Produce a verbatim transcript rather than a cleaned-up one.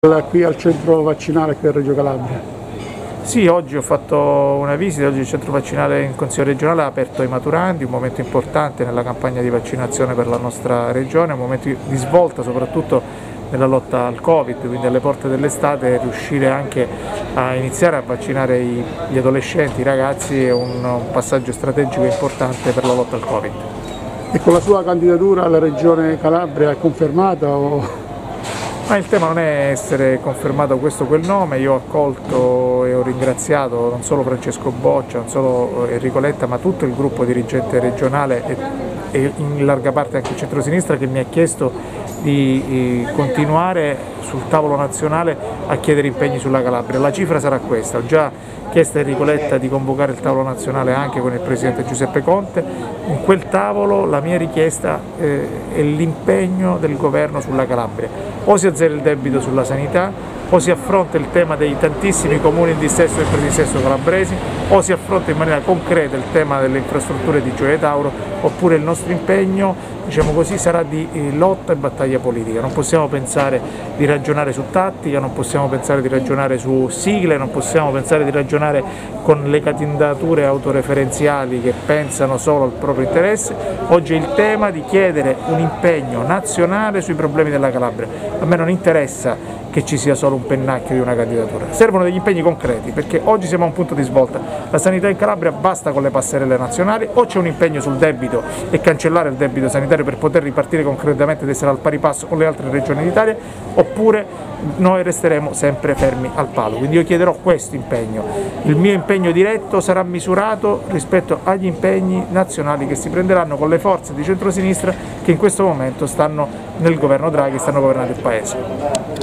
Qui al centro vaccinale qui a Reggio Calabria. Sì, oggi ho fatto una visita, oggi il centro vaccinale in Consiglio regionale ha aperto ai maturanti, un momento importante nella campagna di vaccinazione per la nostra regione, un momento di svolta soprattutto nella lotta al Covid, quindi alle porte dell'estate riuscire anche a iniziare a vaccinare gli adolescenti, i ragazzi è un, un passaggio strategico importante per la lotta al Covid. E con la sua candidatura alla regione Calabria è confermata? O... Ma il tema non è essere confermato questo o quel nome, io ho accolto e ho ringraziato non solo Francesco Boccia, non solo Enrico Letta, ma tutto il gruppo dirigente regionale e, e in larga parte anche il centro-sinistra che mi ha chiesto di eh, continuare sul tavolo nazionale a chiedere impegni sulla Calabria. La cifra sarà questa, ho già chiesto a Enrico Letta di convocare il tavolo nazionale anche con il Presidente Giuseppe Conte. In quel tavolo la mia richiesta eh, è l'impegno del governo sulla Calabria, o si azzera il debito sulla sanità, o si affronta il tema dei tantissimi comuni in dissesto e predissesto calabresi, o si affronta in maniera concreta il tema delle infrastrutture di Gioia Tauro, oppure il nostro impegno, diciamo così, sarà di eh, lotta e battaglia politica. Non possiamo pensare di ragionare su tattica, non possiamo pensare di ragionare su sigle, non possiamo pensare di ragionare con le candidature autoreferenziali che pensano solo al proprio interesse. Oggi è il tema di chiedere un impegno nazionale sui problemi della Calabria. A me non interessa che ci sia solo un pennacchio di una candidatura, servono degli impegni concreti, perché oggi siamo a un punto di svolta. La sanità in Calabria basta con le passerelle nazionali, o c'è un impegno sul debito e cancellare il debito sanitario per poter ripartire concretamente ed essere al pari passo con le altre regioni d'Italia, oppure noi resteremo sempre fermi al palo. Quindi io chiederò questo impegno. Il mio impegno diretto sarà misurato rispetto agli impegni nazionali che si prenderanno con le forze di centrosinistra che in questo momento stanno nel governo Draghi e stanno governando il Paese.